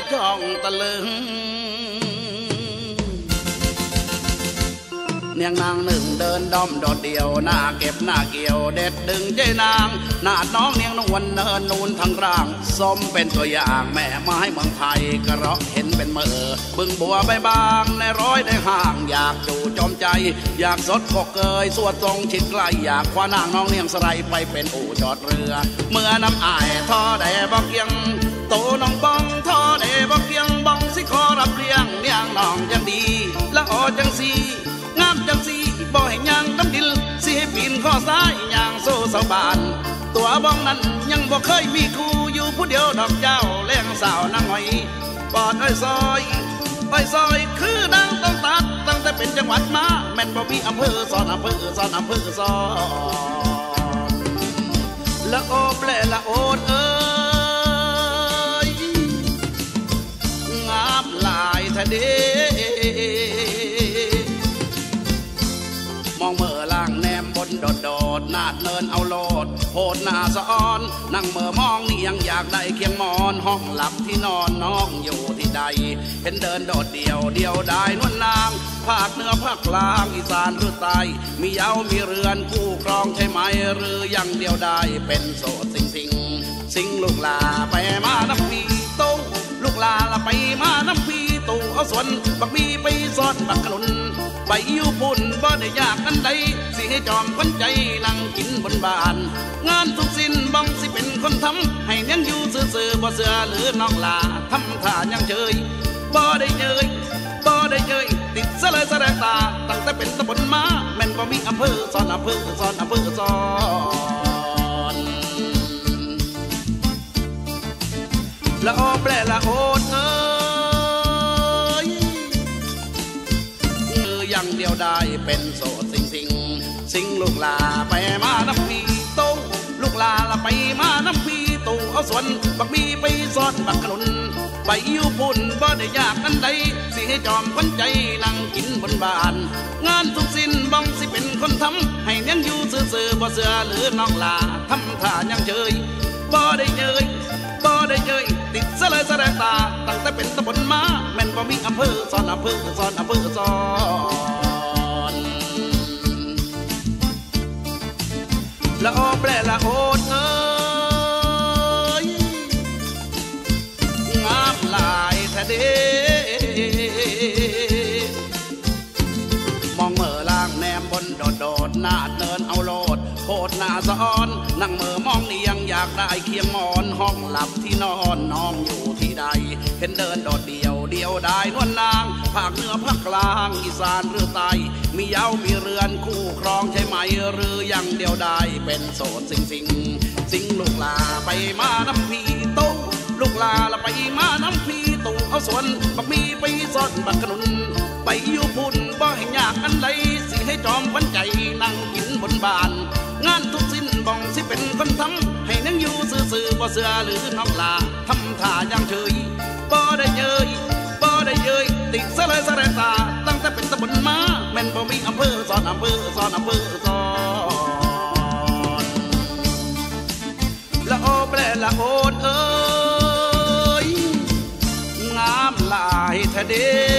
จ้องตะลึงเนียงนางหนึ่งเดินด้อมโดดเดี่ยวหน้าเก็บหน้าเกี่ยวเด็ดดึงใจนางหน้าน้องเนียงนวลเนินนูนทั้งร่างสมเป็นตัวอย่างแม่ไม้เมืองไทยกระเราะเห็นเป็นเมื่อบึงบัวใบบางในร้อยได้ห่างอยากจู่จอมใจอยากสดกเกยสวดทรงชิดไกลอยากคว้านางน้องเนียงสไลไปเป็นอู่จอดเรือเมื่อน้ำอายท่อได้บ่เกียงโตน้องบ้องท่อได้บ่เกียงบ้องสิขอรับเลี้ยงเนียงน้องจังดีละออจังสีงามจังสีบ่ให้ยางน้ำดิลสิให้ปีนข้อซ้ายยางโซ่เสาบานตัวบ้องนั้นยังบ่เคยมีคู่อยู่ผู้เดียวดอกเจ้าเลี้ยงสาวนางหอยปอดอ้อยซอยคือนางต้องตัดตั้งแต่เป็นจังหวัดมาแม่นบ่มีอำเภอสอนอำเภอสอนอำเภอสอนละโอบและละโอดเอ้ยงามหลายทะเดมองเมื่อล่างแนมบนโดดนาดเนินเอาโลดโหดหน้าสะออนนั่งเมื่อมองนี่ยังอยากได้เคียงมอนห้องหลับที่นอนน้องอยู่ที่ใดเห็นเดินโดดเดี่ยวได้นวลนางภาคเหนือภาคกลางอีสานหรือใต้มีเย้ามีเรือนคู่ครองใช่ไหมหรือยังเดียวได้เป็นโสดสิงลูกลาไปมาน้ำพีโตลูกลาละไปมาน้ำพีโตเอาสวนบักมีไปซ่อนบักขนุนไปอยู่ปุ่นบ่ได้ยากอันใดสิให้จอมคนใจนั่งกินบนบ้านงานทุกสิ้นบ้องสิเป็นคนทำให้เน้นอยู่ซื่อบ่เสือหรือน้องลาทำท่ายังเฉยบ่ได้เยยติดเสลยแสดงตาตั้งแต่เป็นตะบนมาแม่นบ่มีอำเภอสอนอำเภอสอนอำเภอสอนละออแปลละโอดเอ้ยยังเดียวได้เป็นโสดสิงลูกลาไปมาน้ำพีโตลูกลาละไปมาน้ำพีโตเอาสวนบักมีไปซ่อนบักขนุนไปอยู่ปุ่นบ่ได้ยากอันใดสิให้จอมคนใจนั่งกินบนบ้านงานทุกสิ้นบ้องสิเป็นคนทำให้เน้นอยู่ซื่อบ่เสือหรือน้องลาทำท่ายังเฉยบ่ได้เยยติดเสลยแสดงตาตั้งแต่เป็นตะบนมาแม่นบ่มีอำเภอสอนอำเภอสอนอำเภอสอนละออแปลละโอดเอ้ยงามหลายแท้เด้มองเมื่อล่างแนมบนโดดหน้าเดินเอาโลดโคตรหน้าสะออนนั่งเมื่อมองนี่ยังอยากได้เคียงมอนห้องหลับที่นอนน้องอยู่ที่ใดเห็นเดินโดดเดี่ยวได้นวลนางภาคเหนือภาคกลางอีสานหรือใต้มีเย้ามีเรือนคู่ครองใช่ไหมหรือยังเดียวได้เป็นโสดสิงลูกลาไปมาน้ำพีโตลูกลาละไปมาน้ำพีโตเอาสวนบักมีไปซ่อนบักขนุนไปอยู่พุ่นบ่ให้ยากอันใดสิให้จอมขวัญใจนั่งกินบนบ้านงานทุกสิ้นบ้องสิเป็นคนทำให้นั่งอยู่ซื่อบ่เสือหรือน้องลาทำท่ายังเฉยบ่ได้เยยติดเสลยแสดงตาตั้งแต่เป็นตะบนมาแม่นบ่มีอำเภอสอนอำเภอสอนอำเภอสอนละโอแปลละโอดเอ้ยงามหลายแท้เด้